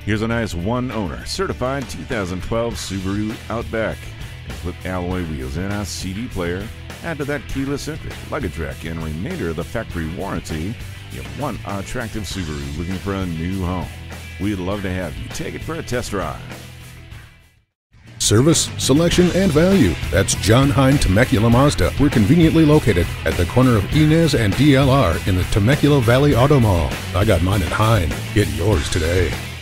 Here's a nice one-owner, certified 2012 Subaru Outback. With alloy wheels and a CD player, add to that keyless entry, luggage rack, and remainder of the factory warranty, you have one attractive Subaru looking for a new home. We'd love to have you take it for a test drive. Service, selection, and value. That's John Hine Temecula Mazda. We're conveniently located at the corner of Inez and DLR in the Temecula Valley Auto Mall. I got mine at Hine. Get yours today.